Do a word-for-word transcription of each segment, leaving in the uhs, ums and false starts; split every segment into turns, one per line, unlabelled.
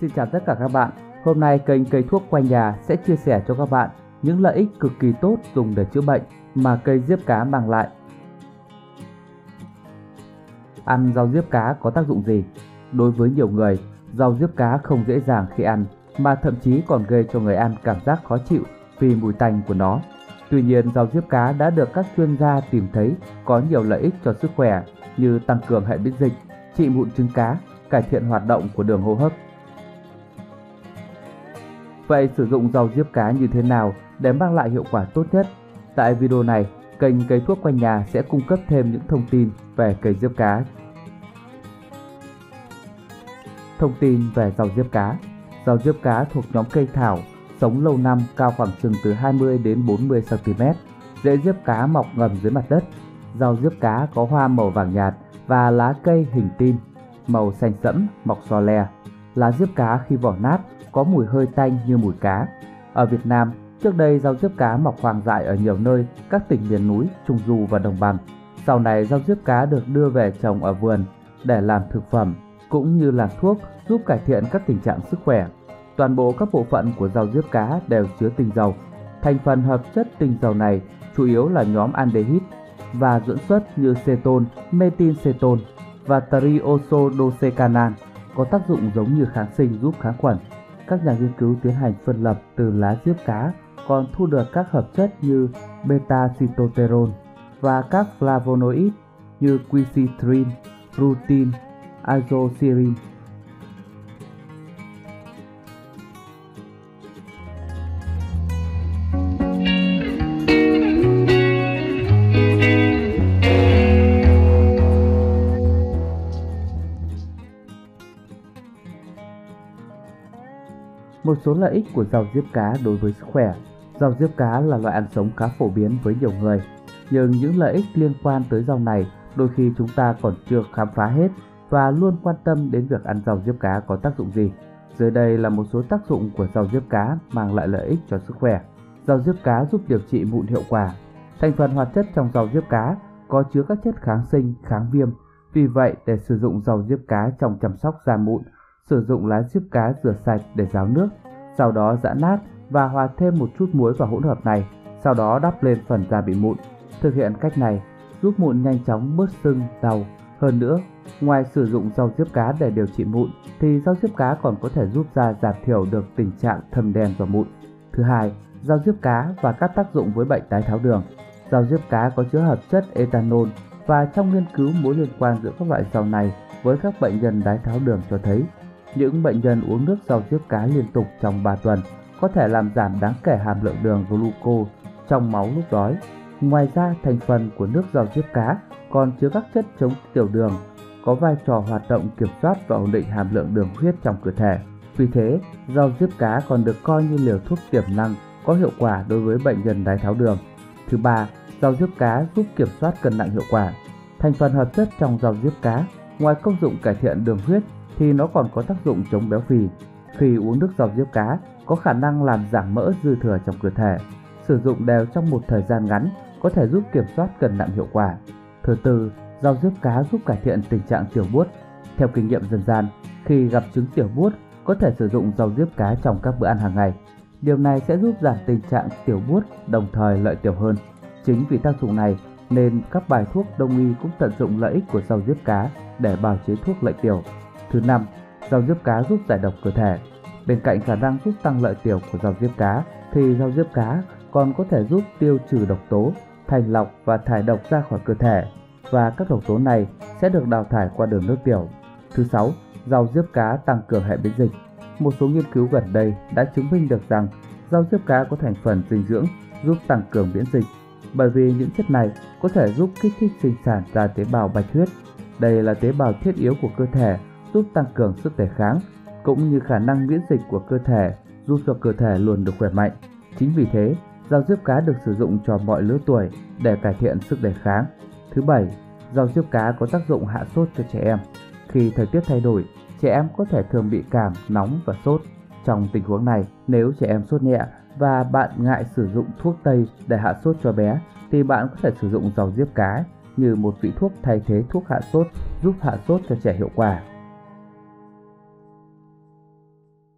Xin chào tất cả các bạn. Hôm nay kênh Cây Thuốc Quanh Nhà sẽ chia sẻ cho các bạn những lợi ích cực kỳ tốt dùng để chữa bệnh mà cây diếp cá mang lại. Ăn rau diếp cá có tác dụng gì? Đối với nhiều người, rau diếp cá không dễ dàng khi ăn, mà thậm chí còn gây cho người ăn cảm giác khó chịu vì mùi tanh của nó. Tuy nhiên, rau diếp cá đã được các chuyên gia tìm thấy có nhiều lợi ích cho sức khỏe như tăng cường hệ miễn dịch, trị mụn trứng cá, cải thiện hoạt động của đường hô hấp. Vậy sử dụng rau diếp cá như thế nào để mang lại hiệu quả tốt nhất? Tại video này, kênh Cây Thuốc Quanh Nhà sẽ cung cấp thêm những thông tin về cây diếp cá. Thông tin về rau diếp cá. Rau diếp cá thuộc nhóm cây thảo, sống lâu năm, cao khoảng chừng từ hai mươi đến bốn mươi xăng ti mét. Rễ diếp cá mọc ngầm dưới mặt đất. Rau diếp cá có hoa màu vàng nhạt và lá cây hình tim, màu xanh sẫm, mọc xò le. Lá diếp cá khi vỏ nát có mùi hơi tanh như mùi cá. Ở Việt Nam, trước đây rau diếp cá mọc hoang dại ở nhiều nơi, các tỉnh miền núi, trung du và đồng bằng. Sau này rau diếp cá được đưa về trồng ở vườn để làm thực phẩm cũng như làm thuốc, giúp cải thiện các tình trạng sức khỏe. Toàn bộ các bộ phận của rau diếp cá đều chứa tinh dầu. Thành phần hợp chất tinh dầu này chủ yếu là nhóm aldehyde và dưỡng chất như cetone, methylcetone và trioxododecanan, có tác dụng giống như kháng sinh giúp kháng khuẩn. Các nhà nghiên cứu tiến hành phân lập từ lá diếp cá còn thu được các hợp chất như beta-sitosterol và các flavonoid như quercetin, rutin, azoxystrine. Một số lợi ích của rau diếp cá đối với sức khỏe. Rau diếp cá là loại ăn sống khá phổ biến với nhiều người, nhưng những lợi ích liên quan tới rau này đôi khi chúng ta còn chưa khám phá hết và luôn quan tâm đến việc ăn rau diếp cá có tác dụng gì. Dưới đây là một số tác dụng của rau diếp cá mang lại lợi ích cho sức khỏe. Rau diếp cá giúp điều trị mụn hiệu quả. Thành phần hoạt chất trong rau diếp cá có chứa các chất kháng sinh, kháng viêm. Vì vậy, để sử dụng rau diếp cá trong chăm sóc da mụn, sử dụng lá diếp cá rửa sạch để ráo nước, sau đó giã nát và hòa thêm một chút muối vào hỗn hợp này, sau đó đắp lên phần da bị mụn. Thực hiện cách này giúp mụn nhanh chóng bớt sưng, đau. Hơn nữa, ngoài sử dụng rau diếp cá để điều trị mụn, thì rau diếp cá còn có thể giúp da giảm thiểu được tình trạng thâm đen và mụn. Thứ hai, rau diếp cá và các tác dụng với bệnh đái tháo đường. Rau diếp cá có chứa hợp chất ethanol, và trong nghiên cứu mối liên quan giữa các loại rau này với các bệnh nhân đái tháo đường cho thấy những bệnh nhân uống nước rau diếp cá liên tục trong ba tuần có thể làm giảm đáng kể hàm lượng đường glucose trong máu lúc đói. Ngoài ra, thành phần của nước rau diếp cá còn chứa các chất chống tiểu đường, có vai trò hoạt động kiểm soát và ổn định hàm lượng đường huyết trong cơ thể. Vì thế, rau diếp cá còn được coi như liều thuốc tiềm năng có hiệu quả đối với bệnh nhân đái tháo đường. Thứ ba, rau diếp cá giúp kiểm soát cân nặng hiệu quả. Thành phần hợp chất trong rau diếp cá, ngoài công dụng cải thiện đường huyết thì nó còn có tác dụng chống béo phì. Khi uống nước rau diếp cá, có khả năng làm giảm mỡ dư thừa trong cơ thể. Sử dụng đều trong một thời gian ngắn có thể giúp kiểm soát cân nặng hiệu quả. Thứ tư, rau diếp cá giúp cải thiện tình trạng tiểu buốt. Theo kinh nghiệm dân gian, khi gặp chứng tiểu buốt, có thể sử dụng rau diếp cá trong các bữa ăn hàng ngày. Điều này sẽ giúp giảm tình trạng tiểu buốt, đồng thời lợi tiểu hơn. Chính vì tác dụng này nên các bài thuốc đông y cũng tận dụng lợi ích của rau diếp cá để bào chế thuốc lợi tiểu. Thứ năm, rau diếp cá giúp giải độc cơ thể. Bên cạnh khả năng giúp tăng lợi tiểu của rau diếp cá, thì rau diếp cá còn có thể giúp tiêu trừ độc tố, thanh lọc và thải độc ra khỏi cơ thể, và các độc tố này sẽ được đào thải qua đường nước tiểu. Thứ sáu, rau diếp cá tăng cường hệ miễn dịch. Một số nghiên cứu gần đây đã chứng minh được rằng rau diếp cá có thành phần dinh dưỡng giúp tăng cường miễn dịch, bởi vì những chất này có thể giúp kích thích sinh sản ra tế bào bạch huyết. Đây là tế bào thiết yếu của cơ thể, giúp tăng cường sức đề kháng, cũng như khả năng miễn dịch của cơ thể, giúp cho cơ thể luôn được khỏe mạnh. Chính vì thế, rau diếp cá được sử dụng cho mọi lứa tuổi để cải thiện sức đề kháng. Thứ bảy, rau diếp cá có tác dụng hạ sốt cho trẻ em. Khi thời tiết thay đổi, trẻ em có thể thường bị cảm, nóng và sốt. Trong tình huống này, nếu trẻ em sốt nhẹ và bạn ngại sử dụng thuốc tây để hạ sốt cho bé, thì bạn có thể sử dụng rau diếp cá như một vị thuốc thay thế thuốc hạ sốt, giúp hạ sốt cho trẻ hiệu quả.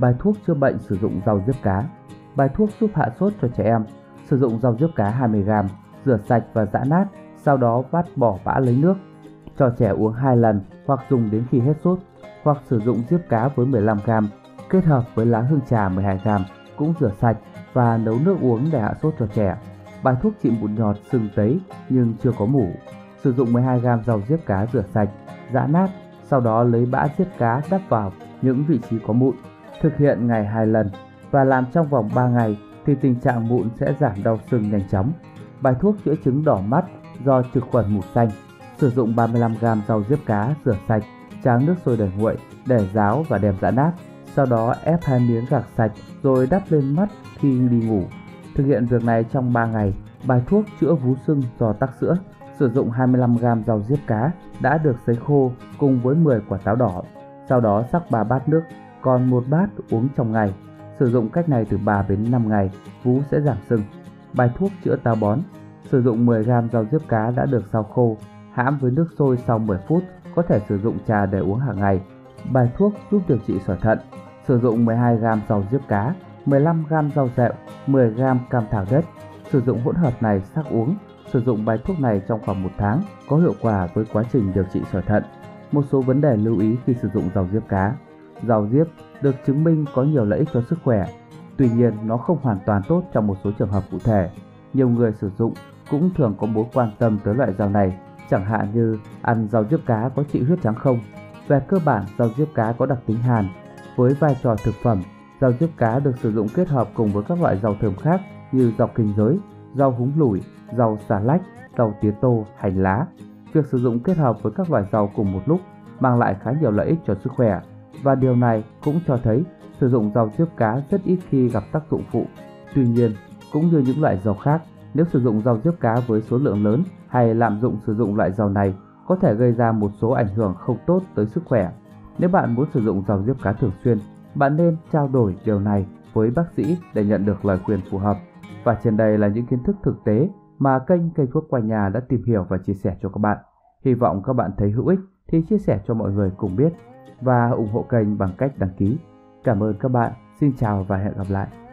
Bài thuốc chữa bệnh sử dụng rau diếp cá. Bài thuốc giúp hạ sốt cho trẻ em. Sử dụng rau diếp cá hai mươi gam, rửa sạch và giã nát, sau đó vắt bỏ bã lấy nước. Cho trẻ uống hai lần hoặc dùng đến khi hết sốt, hoặc sử dụng diếp cá với mười lăm gam, kết hợp với lá hương trà mười hai gam, cũng rửa sạch và nấu nước uống để hạ sốt cho trẻ. Bài thuốc trị mụn nhọt, sưng tấy nhưng chưa có mủ. Sử dụng mười hai gam rau diếp cá rửa sạch, giã nát, sau đó lấy bã diếp cá đắp vào những vị trí có mụn. Thực hiện ngày hai lần và làm trong vòng ba ngày thì tình trạng mụn sẽ giảm đau sưng nhanh chóng. Bài thuốc chữa chứng đỏ mắt do trực khuẩn mù xanh. Sử dụng ba mươi lăm gam rau diếp cá rửa sạch, tráng nước sôi để nguội để ráo và đem giã nát. Sau đó ép hai miếng gạc sạch rồi đắp lên mắt khi đi ngủ. Thực hiện việc này trong ba ngày. Bài thuốc chữa vú sưng do tắc sữa. Sử dụng hai mươi lăm gam rau diếp cá đã được sấy khô cùng với mười quả táo đỏ. Sau đó sắc ba bát nước, còn một bát uống trong ngày. Sử dụng cách này từ ba đến năm ngày, vú sẽ giảm sưng. Bài thuốc chữa táo bón. Sử dụng mười gam rau diếp cá đã được xào khô, hãm với nước sôi sau mười phút, có thể sử dụng trà để uống hàng ngày. Bài thuốc giúp điều trị sỏi thận. Sử dụng mười hai gam rau diếp cá, mười lăm gam rau dẹo, mười gam cam thảo đất. Sử dụng hỗn hợp này sắc uống. Sử dụng bài thuốc này trong khoảng một tháng có hiệu quả với quá trình điều trị sỏi thận. Một số vấn đề lưu ý khi sử dụng rau diếp cá. Rau diếp được chứng minh có nhiều lợi ích cho sức khỏe. Tuy nhiên, nó không hoàn toàn tốt trong một số trường hợp cụ thể. Nhiều người sử dụng cũng thường có mối quan tâm tới loại rau này, chẳng hạn như ăn rau diếp cá có trị huyết trắng không. Về cơ bản, rau diếp cá có đặc tính hàn. Với vai trò thực phẩm, rau diếp cá được sử dụng kết hợp cùng với các loại rau thơm khác như rau kinh giới, rau húng lủi, rau xà lách, rau tía tô, hành lá. Việc sử dụng kết hợp với các loại rau cùng một lúc mang lại khá nhiều lợi ích cho sức khỏe, và điều này cũng cho thấy sử dụng rau diếp cá rất ít khi gặp tác dụng phụ. Tuy nhiên, cũng như những loại rau khác, nếu sử dụng rau diếp cá với số lượng lớn hay lạm dụng sử dụng loại rau này có thể gây ra một số ảnh hưởng không tốt tới sức khỏe. Nếu bạn muốn sử dụng rau diếp cá thường xuyên, bạn nên trao đổi điều này với bác sĩ để nhận được lời khuyên phù hợp. Và trên đây là những kiến thức thực tế mà kênh Cây Thuốc Quanh Nhà đã tìm hiểu và chia sẻ cho các bạn. Hy vọng các bạn thấy hữu ích thì chia sẻ cho mọi người cùng biết và ủng hộ kênh bằng cách đăng ký. Cảm ơn các bạn. Xin chào và hẹn gặp lại.